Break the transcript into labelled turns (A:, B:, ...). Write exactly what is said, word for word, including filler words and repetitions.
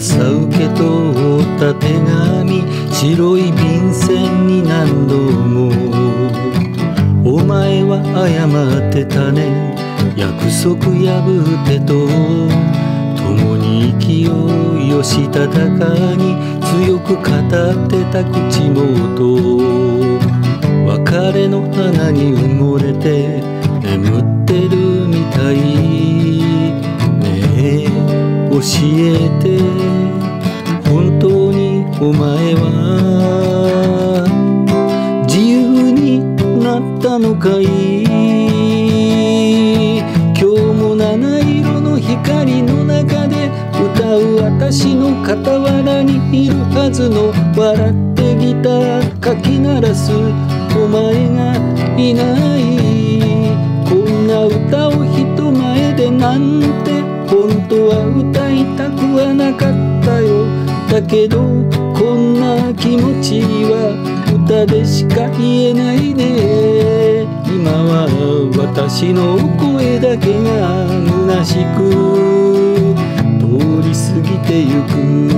A: 朝受け取った手紙、白い便箋に何度もお前は謝ってたね、約束破ってと共に息をよしたたかに強く語ってた口元、別れの花に埋もれて眠ってるみたいねえ、教えて本当にお前は自由になったのかい。今日も七色の光の中で歌う私の傍らにいるはずの、笑ってギターかき鳴らすお前がいない。こんな歌を人前でなんて本当は歌いたくはなかったよ。だけどこんな気持ちは歌でしか言えないね。今は私の声だけが虚しく通り過ぎてゆく。